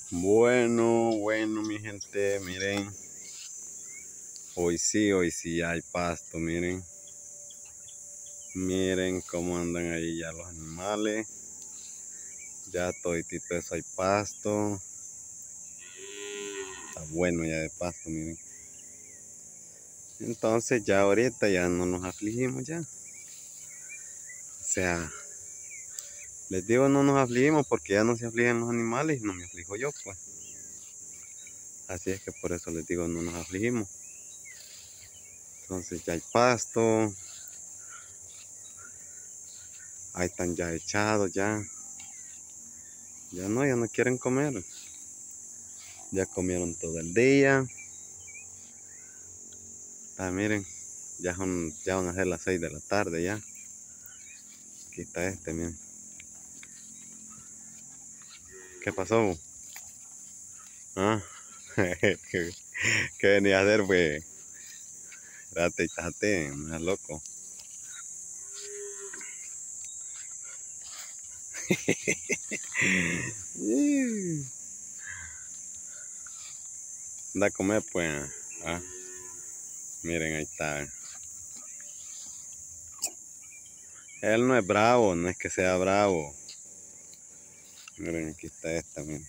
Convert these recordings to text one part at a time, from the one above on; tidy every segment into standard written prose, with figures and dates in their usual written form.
Bueno, mi gente, miren, hoy sí hay pasto, miren cómo andan ahí ya los animales, ya toditito eso hay pasto, está bueno ya de pasto, miren. Entonces ya ahorita ya no nos afligimos ya, o sea, les digo no nos afligimos porque ya no se afligen los animales y no me aflijo yo, pues. Así es que por eso les digo no nos afligimos. Entonces ya hay pasto, ahí están ya echados ya. Ya no quieren comer. Ya comieron todo el día. Miren, ya van a ser las 6 de la tarde ya. Aquí está miren. ¿Qué pasó? ¿Ah? ¿Qué venía a hacer, pues? Espérate, me das loco. Anda a comer, pues. Ah, miren, ahí está. Él no es bravo, no es que sea bravo. Miren, aquí está miren.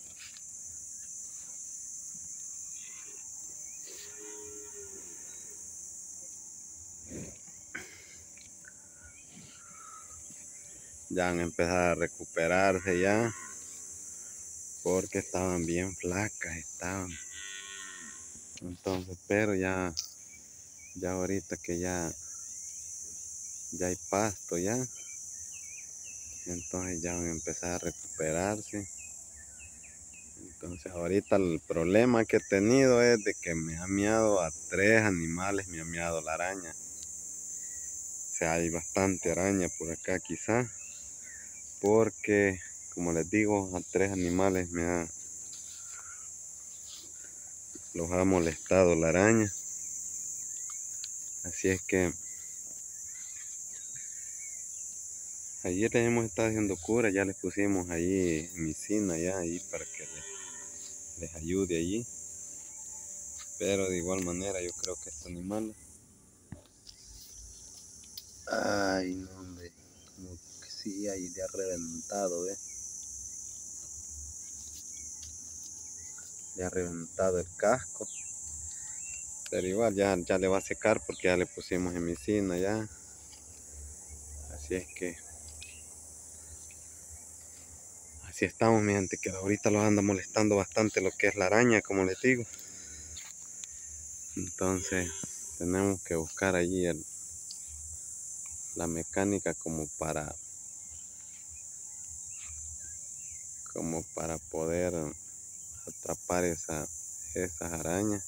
Ya van a empezar a recuperarse ya. Porque estaban bien flacas, estaban. Entonces, pero ya ahorita que ya hay pasto ya. Entonces ya van a empezar a recuperarse. Entonces ahorita el problema que he tenido es de que me ha miado a 3 animales, me ha miado la araña. O sea, hay bastante araña por acá quizá. Porque, como les digo, a 3 animales los ha molestado la araña. Así es que ayer les hemos estado haciendo cura, ya les pusimos ahí micina ya ahí para que les ayude allí. Pero de igual manera yo creo que estos animales. Ay, no, hombre, como que sí, ahí le ha reventado, le ha reventado el casco. Pero igual ya le va a secar porque ya le pusimos emicina ya. Así es que así estamos, mi gente, que ahorita los anda molestando bastante lo que es la araña, como les digo. Entonces tenemos que buscar allí la mecánica como para poder atrapar esas arañas.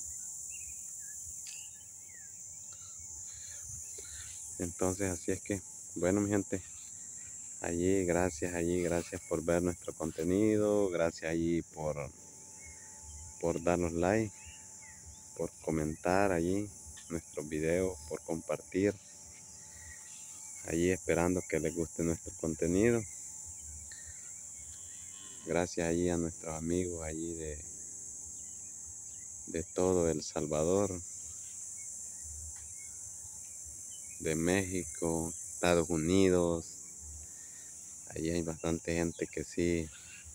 Entonces así es que, bueno, mi gente, allí gracias por ver nuestro contenido, gracias allí por darnos like, por comentar allí nuestros videos, por compartir, allí esperando que les guste nuestro contenido. Gracias allí a nuestros amigos allí de todo El Salvador, de México, Estados Unidos. Allí hay bastante gente que sí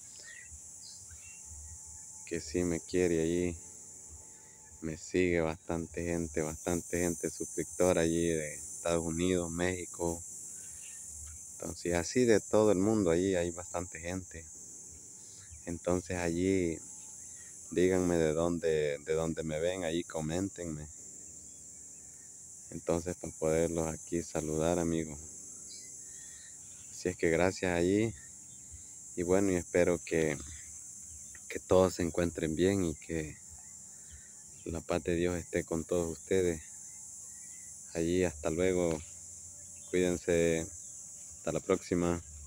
me quiere allí. Me sigue bastante gente suscriptora allí de Estados Unidos, México. Entonces así de todo el mundo allí hay bastante gente. Entonces allí díganme de dónde me ven, allí coméntenme. Entonces para poderlos aquí saludar, amigos. Así es que gracias allí. Y bueno, y espero que todos se encuentren bien y que la paz de Dios esté con todos ustedes. Allí hasta luego. Cuídense. Hasta la próxima.